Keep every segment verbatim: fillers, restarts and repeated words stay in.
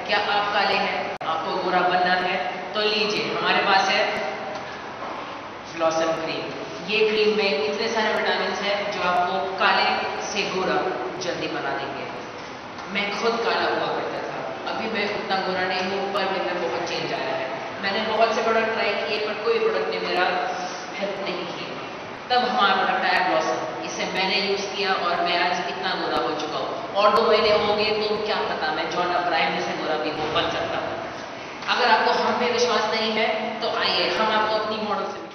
क्या आप काले हैं, आपको गोरा बनना है, तो लीजिए हमारे पास है लॉसम क्रीम। ये क्रीम में इतने सारे विटामिन हैं जो आपको काले से गोरा जल्दी बना देंगे। मैं खुद काला हुआ करता था, अभी मैं उतना गोरा नहीं हूँ, पर मेरे में बहुत चेंज आया है। मैंने बहुत से प्रोडक्ट ट्राई किए पर कोई प्रोडक्ट ने मेरा हेल्प नहीं की। तब हमारा प्रोडक्ट आया ब्लॉसम, इसे मैंने यूज़ किया और मैं आज इतना गोरा हो चुका हूँ। और दो महीने हो गए तो क्या पता मैं जॉन अब्राहम जैसे गोरा भी हो बन सकता हूँ। अगर आपको हम पे विश्वास नहीं है तो आइए हम आपको अपनी मॉडल से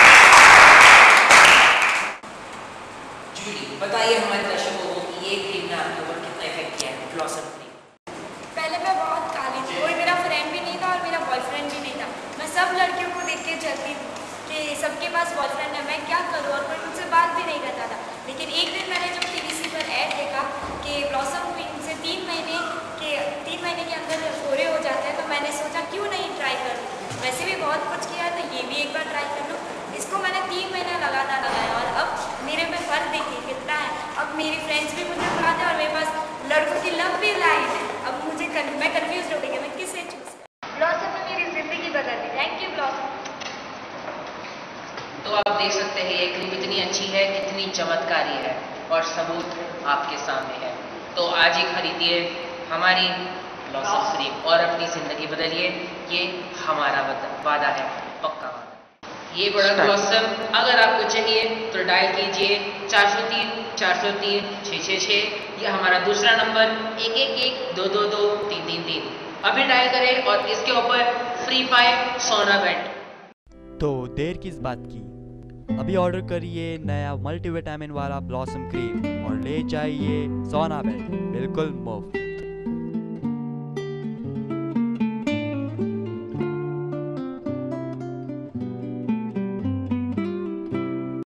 जूली बताइए हमारे दर्शकों को कि ये क्रीम ने आपके ऊपर कितना इफेक्ट किया है ब्लॉसम क्रीम। पहले मैं बहुत काली थी, कोई मेरा फ्रेंड भी नहीं था और मेरा बॉयफ्रेंड भी नहीं था। मैं सब लड़कियों को देख के चलती थी कि सबके पास बॉयफ्रेंड है, मैं क्या करूँ, और कोई मुझसे बात भी नहीं करता था। लेकिन एक दिन मैंने जब टीवीसी पर ऐड देखा कि ब्लॉसम क्रीम से तीन महीने के तीन महीने के अंदर गोरे हो जाते हैं, तो मैंने सोचा क्यों नहीं ट्राई कर लूँ। वैसे भी बहुत कुछ किया है तो ये भी एक बार ट्राई कर लूँ। इसको मैंने तीन महीने लगाना लगाया और अब मेरे में फर्क देखिए कितना है। अब मेरी फ्रेंड्स भी मुझे बुलाते हैं और मेरे पास लड़कों की लंबी लाइन है। अब मुझे कन, मैं कन्फ्यूज हो गई कि मैं किसे चूज करूं। ब्लॉसम ने मेरी जिंदगी बदल दी। Thank you blossom. तो आप देख सकते हैं ये क्रीम इतनी अच्छी है, कितनी चमत्कारी है और सबूत आपके सामने है। तो आज ही खरीदिए हमारी ब्लॉसम क्रीम और अपनी जिंदगी बदलिए। ये हमारा वादा है, पक्का वादा। ये प्रोडक्ट ब्लॉसम अगर आपको चाहिए तो डायल कीजिए चार सौ तीन चार सौ तीन छः छः छः, यह हमारा दूसरा नंबर एक एक एक दो दो दो तीन तीन तीन। अभी डायल करें और इसके ऊपर फ्री पाए सोना बेट। तो देर किस बात की, अभी ऑर्डर करिए नया मल्टीविटामिन वाला ब्लॉसम क्रीम और ले जाइए सोना बेट बिल्कुल मुफ्त।